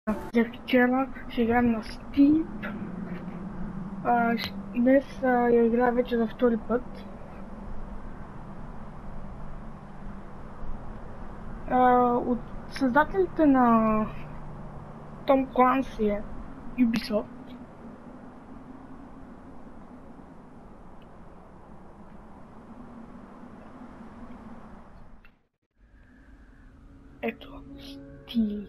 За вчера ще играем на Steep. Днес я играя вече за втори път. От създателите на Том Кланси е Ubisoft. Ето, Steep.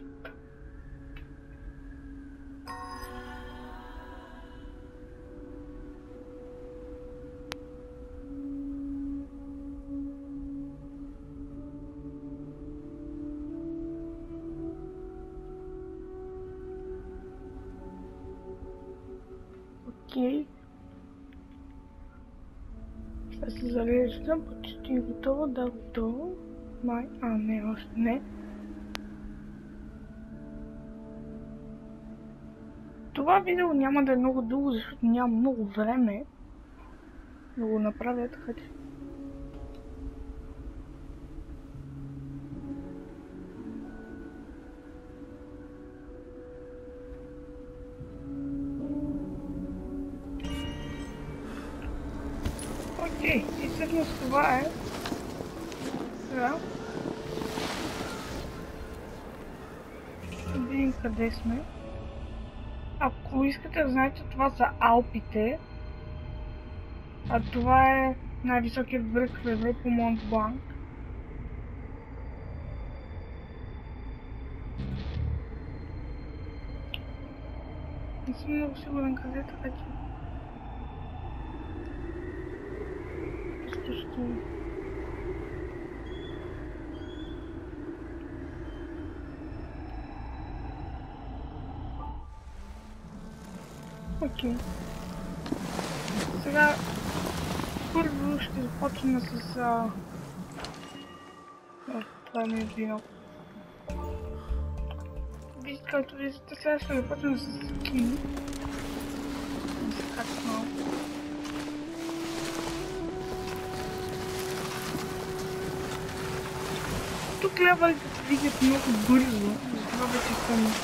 Окей. Сега се зареждам, почти готово, да, готово. Май, не, още не. Това видео няма да е много дълго, защото няма много време да го направя, така че... Окей, и всъщност това е... Сега... Ще видим къде сме. Ако искате да знаете, това са Алпите. А това е най-високият връх в Европа, Монт Бланк. Не съм много сигурен къде, така че... Просто ще... Окей. Сега... Първо ще започна с... това ми е вино. Вижте, както виждате, сега ще започна с скин. Да се кача малко. Тук левелите се вдигат много бързо, затова вече съм...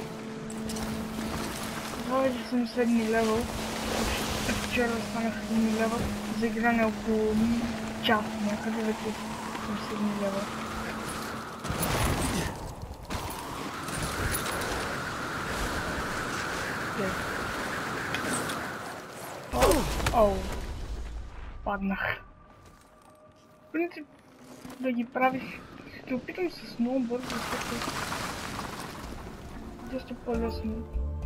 Това вече съм 7 левел. Вчера станах 7 левел. За игране около час някъде вече съм 7 левел. Оу. Паднах. В принцип да ги правиш. Ще опитам с много бързо, защото доста по-лесно.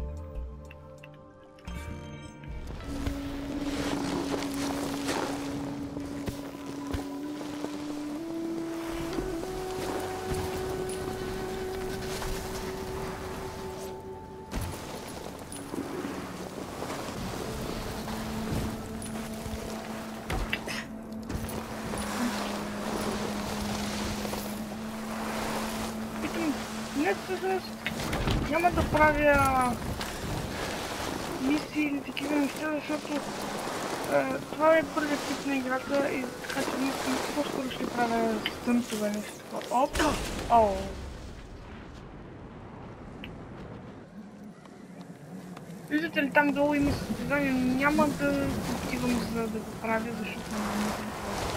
Днес всъщност няма да правя мисии или такива неща, защото това е първият тип на играта и така че днес по-скоро ще правя стънтове нещо. Оп! Оу! Виждате ли, там долу има състезание, но няма да отивам за да го правя, защото не мисля.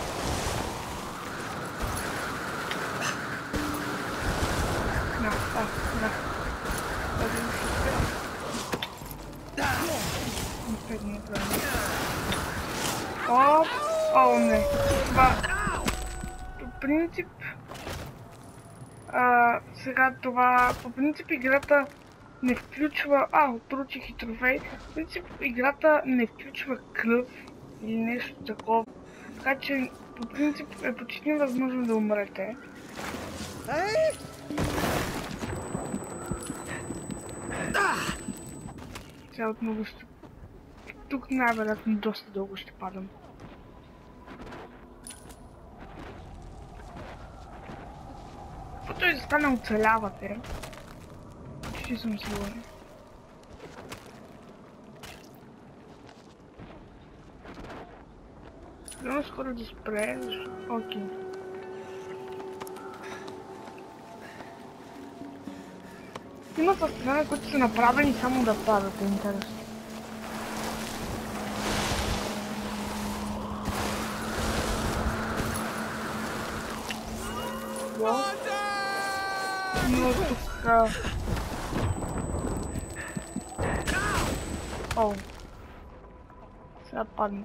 О, не. Това... По принцип... сега това... По принцип играта не включва... Отручих и трофей. По принцип играта не включва кръв или нещо такова. Така че по принцип е почти невъзможно да умрете. Сега отново ще... Тук най-вероятно доста дълго ще падам. Каквото и да стане, оцелявате. Почти съм сигурен. Трябва скоро да спре, защото... Окей. има състезания, които са направени само да падат, е интересно. Но тук... О, сега падна.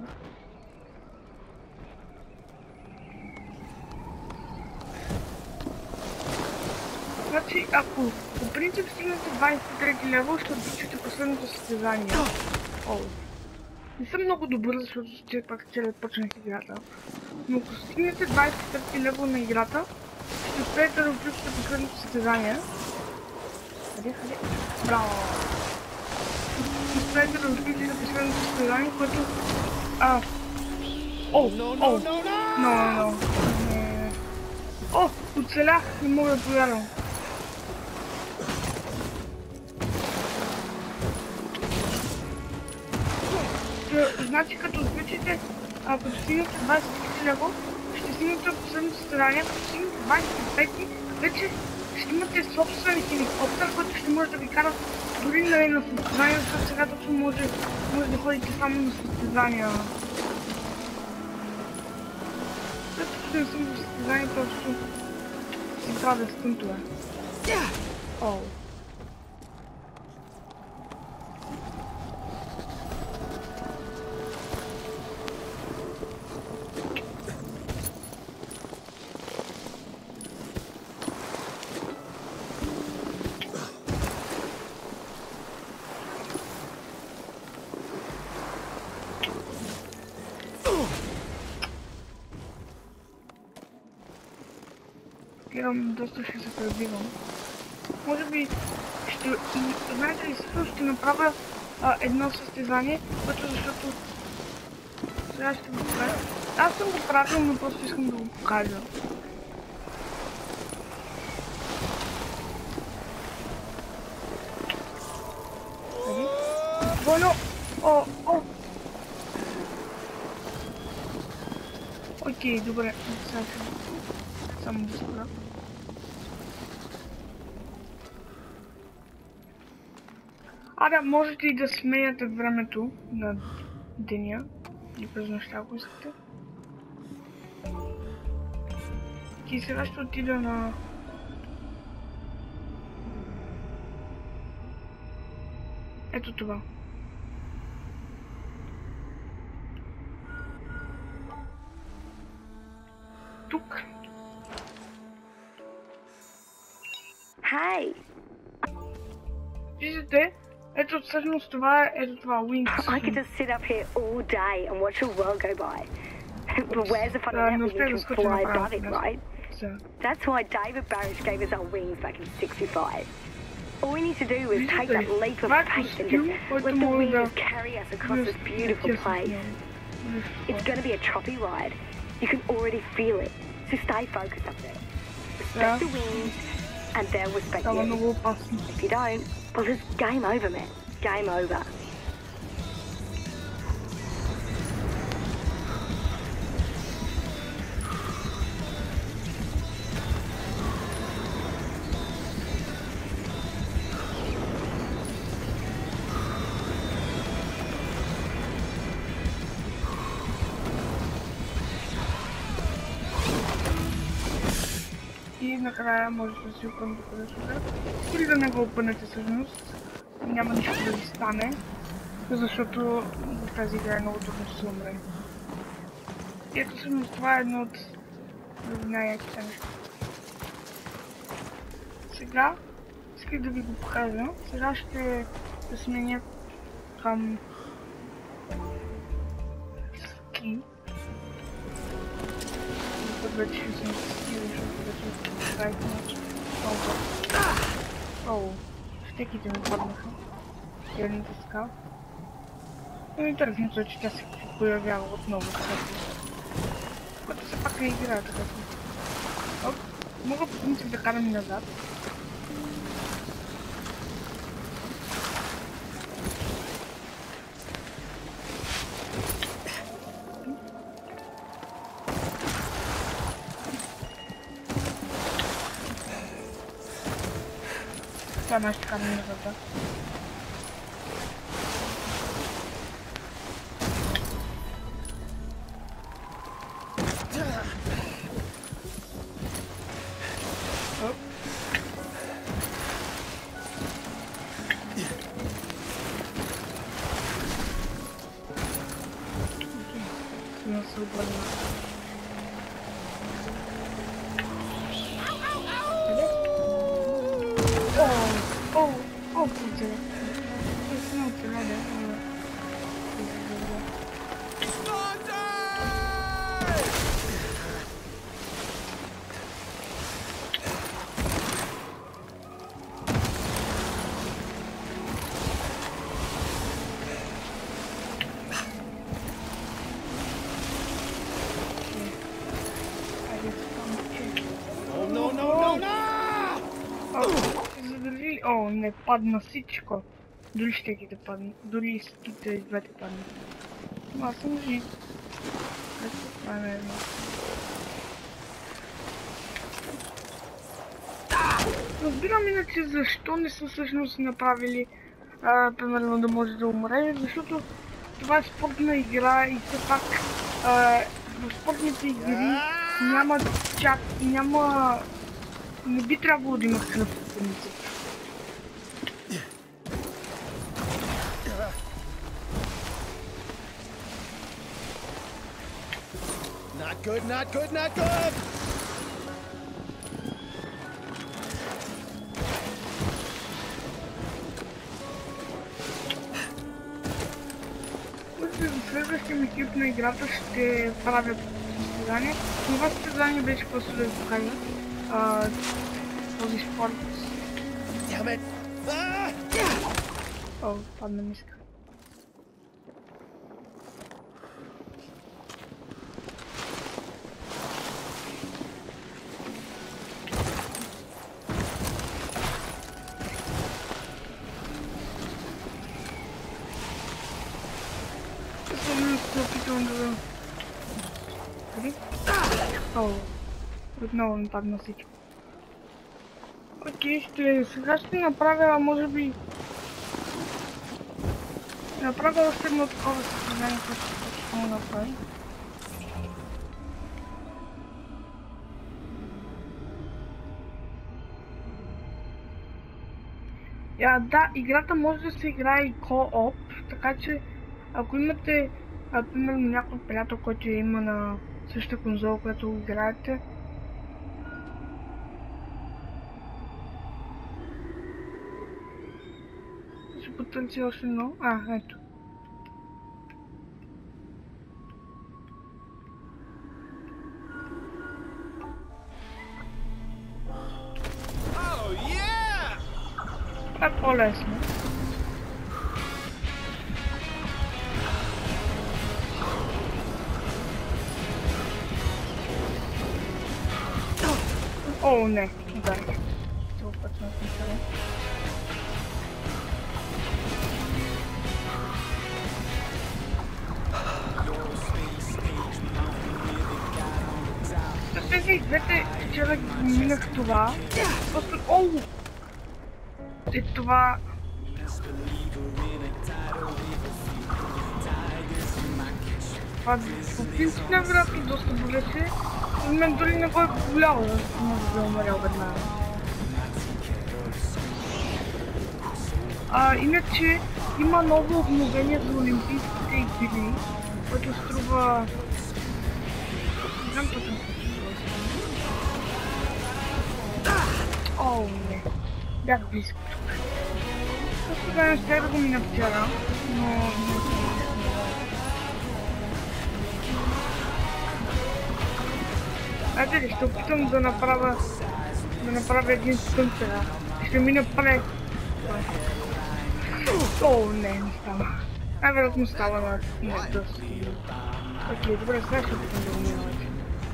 Значи, ако по принцип стигнете 23 левел, ще отключите последното състезание. О, не съм много добър, защото все пак целият почнах играта. Но ако стигнете 23 левел на играта, ще успеете да отключите последното състезание. Къде? Браво! Успеете да отключите последното състезание, което... О, оцелях! Не мога да повярвам. Значи като отключите, ако стигнете 20 лево, ще стигнете последното състезание, ако стигнете 25, вече ще имате собствен хеликоптер, който ще може да ви кара дори на състезания, защото сега точно може да ходите само на състезания. След не съм в състезание, просто си правя стънтове. О. Доста ще се пребивам. Може би ще... Знаете ли, също ще направя едно състезание, което защото... Сега ще го покажа. Аз съм го правил, но просто искам да го покажа. Къде? Двойно! Окей, добре. Сега ще... Само да спра. Да, можете и да сменяте времето на деня или през нощта, ако искате. И сега ще отида на... Ето това. Тук. Hey. Виждате? Ето всъщност това е, ето това, Wings. I could just sit up here all day and watch the world go by. But where's the fun in that when you can fly above it, right? That's why David Barish gave us our wings back in '65. All we need to do is take that leap of faith and just let the wings carry us across this beautiful place. It's going to be a choppy ride. You can already feel it. So stay focused up there. Respect the wings and they'll respect you. If you don't, well, it's game over, man. Game over. И накрая можете да си опънете къде сюда. Или да не го опънете всъщност. Няма нищо да ви стане. Защото в тази игра е много трудно да се умре. И ето всъщност това е едно от най-яките неща. Сега исках да ви го покажа. Сега ще сменя към ски. Вече ще съм ски, защото вече правите начин. Щеките ми паднаха. Едната скал. Но интересното е, че тя се появява отново. Което се пак не играе така. Мога по принцип да карам и назад. това нашите карани на врата. Се обърна. О, путя. Това се много трябва, да. О, не падна всичко. Дори ще ги да падна. Дори и ските и двете падна. Но аз съм жив. Ето това не е едно. Разбирам иначе защо не са всъщност направили примерно да може да умре, защото това е спортна игра и все пак в спортните игри не би трябвало да има кръв в принцип. Not good, not good, not good! В следващия ми клип на играта ще правят състезание. Това състезание беше просто да покажа този спорт. О, падна миска. Отново ми падна всичко. Окей, сега ще направя, може би... Направя още едно такова състезание, което ще му направи. Да, играта може да се играе и co-op, така че ако имате примерно някой приятел, който има на същата конзола, която го играете, ще потърси още едно. Ето. Това е по-лесно. О, не, да. Това път не съм. С тези двете вчера минах това. Просто, това... Това по принцип невероятно доста болеше. Мен дори не го е повлияло, да може да умрял веднага. Иначе има ново обновение за олимпийските игри, което струва... Не знам точно. О, не. Бях близко тук. Просто да не ще да го мина вчера, но... Айде ли, ще опитам да направя един стън сега. Ще мина пред. О, не става. Вероятно става на доста. Окей, добре, сега ще опитам да го мина вече.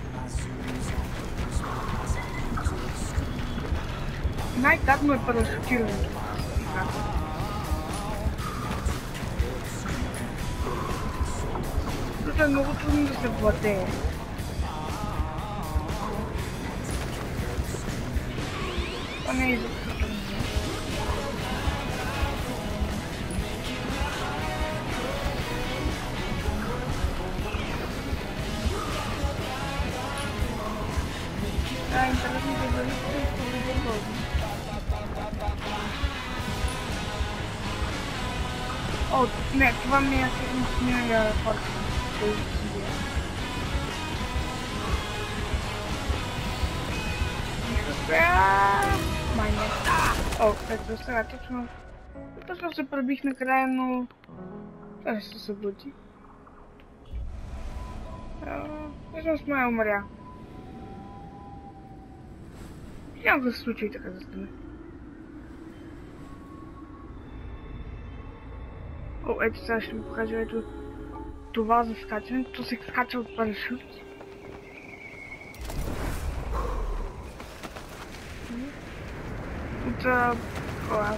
Най-гадно е парашутирането. Това е много трудно да се владее. Това не е изключително. О, не, това ми е всъщност миналия рекорд. Май не. О, ето сега точно се пребих накрая, но това ще се събуди. Всъщност май умря. Няма да се случи и така да стане. О, ето сега ще ви покажа ето това за скачане. То се скача от парашют. От кола.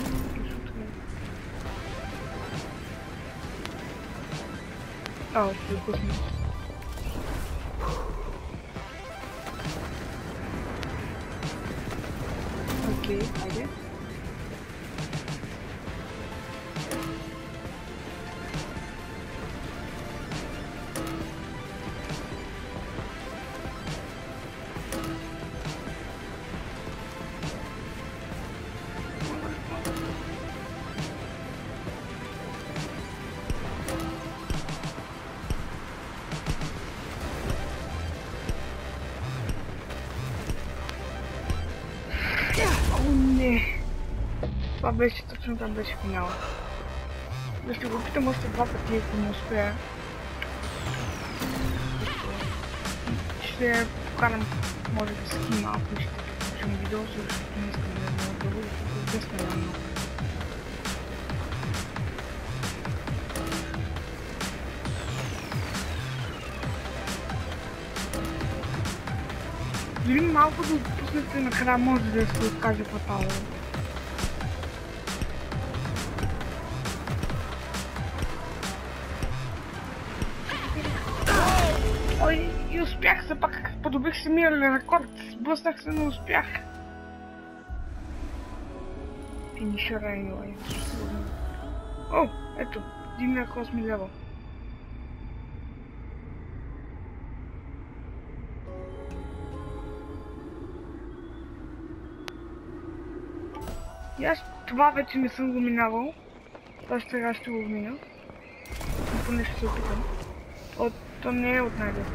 О, припусна. Окей, айде. Не. Това беше точно там беше финала. Да ще го опитам още два пъти, ако не успея. Ще покарам, може да ски малко и ще покажем видео, защото не искам да е много дълго, защото е много. Дори малко да отпуснете накрая, може да се откаже фатално. Ой, и успях се пак, подобрих се миналия рекорд, сблъснах се, но успях. Финишър anyway. О, ето, дигнах 8 лева. И аз това вече не съм го минавал. Това сега ще го мина. Но поне ще се опитам. То не е от най-лесно.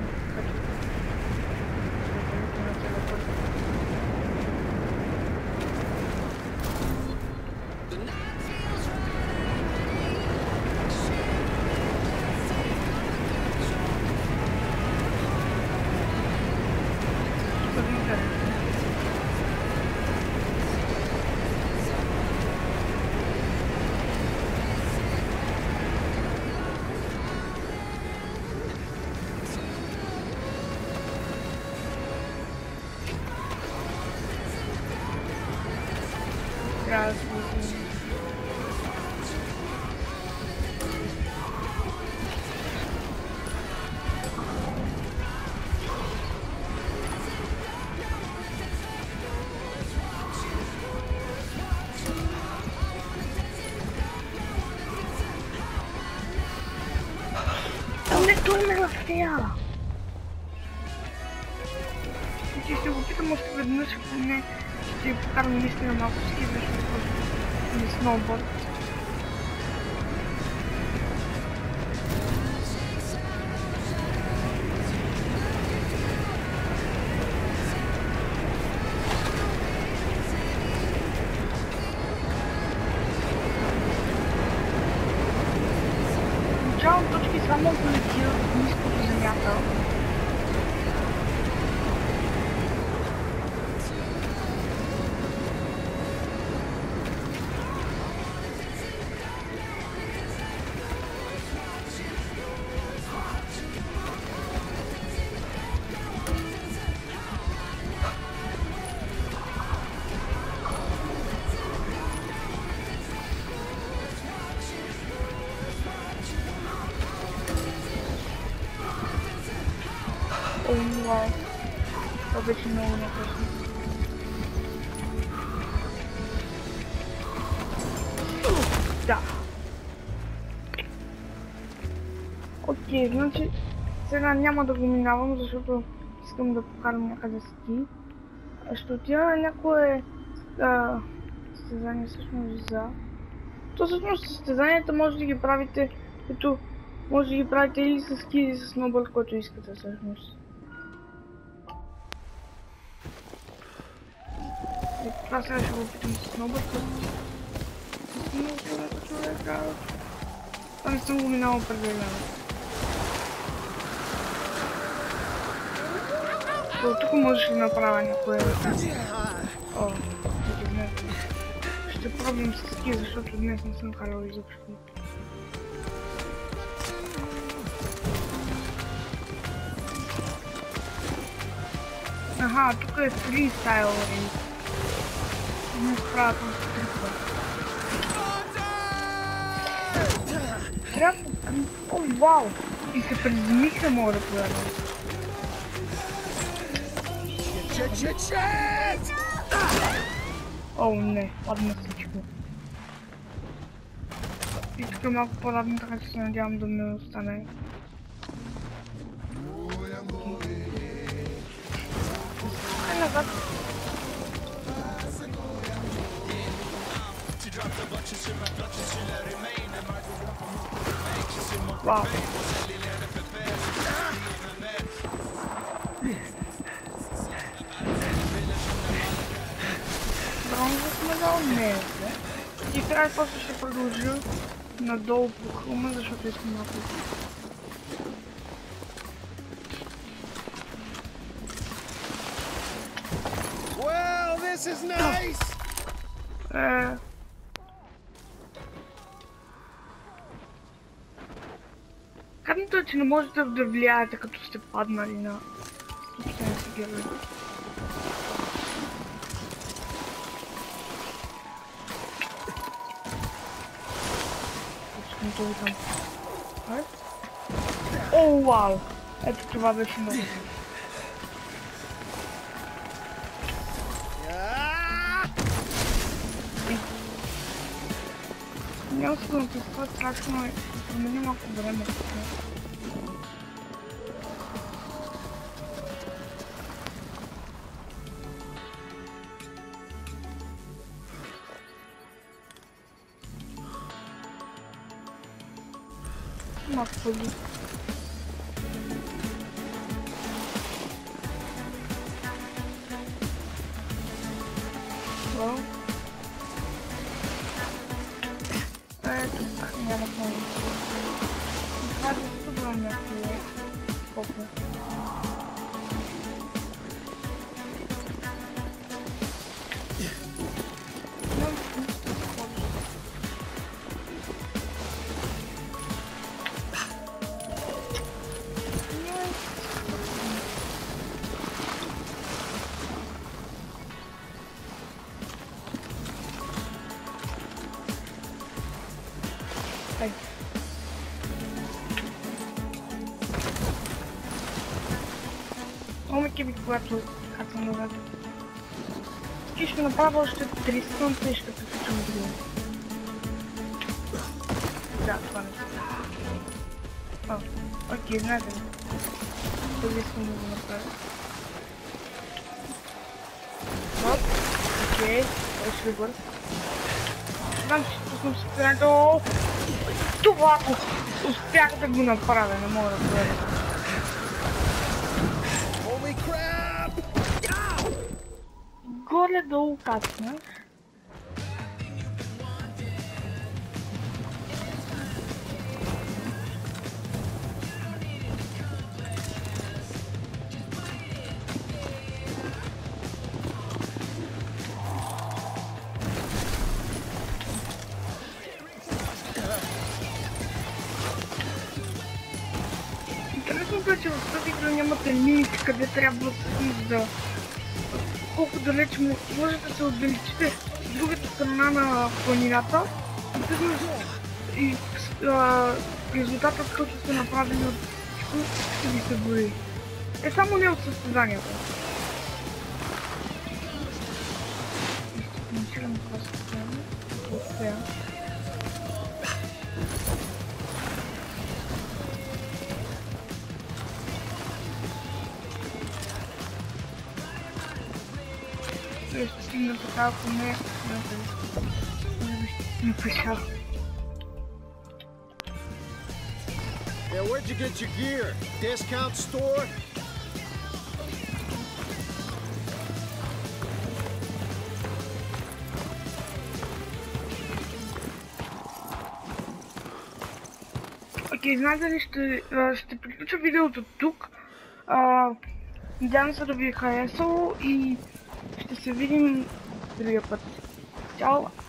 Той ме разсея! И ще го питам още веднъж, ако не ще покарам наистина малко ски, защото не сноуборд. Начални точки само полетира ниско до земята. Вау, това беше много непосно. Да. Окей, значи сега няма да го минавам, защото искам да покарам някъде ски. Ще отида на някое състезание всъщност за То всъщност състезанията може да ги правите, като може да ги правите или с ски, или с сноуборд, който искате всъщност. Това сега ще го опитам с сноуборд. Много човека. Това не съм го минало определено. Тук можеш да направя някое. О, ще пробвам с ски, защото днес не съм карал изобщо. Аха, тук е фристайл рейд. Не справя там с трипа. Трябва... О, вау! И се приземих да мога да повярвам. О, не, падна всичко. И тук е малко по-ладно, така че се надявам да не остане. Ай, назад. Вау. Бронза сме дал не. И сега после ще продължа надолу по хълма, защото искам малко. Well, this is nice. Гадното е, че не можете да влияете като сте паднали на собствения си герой. О, вау! Ето това беше много. Няма се да ме това страшно е. Промени малко време. Малко по-ли. Вау. Ето така, няма по-ли. Това е добро някакво. Колко. Омики би, когато хакам назад. И ще направя още 3 секунди и ще приключим друго. Да, това не се. О, окей, знаете ли. Това искам да го направя. Оп, окей, това ще ви бър. Знам, че пуснам спирането. Това успях да го направя, не мога да проверя. Горе-долу кацнах. Интересното е, че в тази игра нямате лимити, къде трябва да колко далеч можете да се отдалечите с другата страна на планината и резултатът, който сте направили от всичко, ще ви се брои. Е само не от състезанията. Изкоментирам това състезание. Успея. Ще стигна така, ако не, не пешал. Yeah, where'd you get your gear? Discount store? Окей, значи ще приключа видеото тук. Надявам се да ви е харесало и ще се видим другия път. Чао!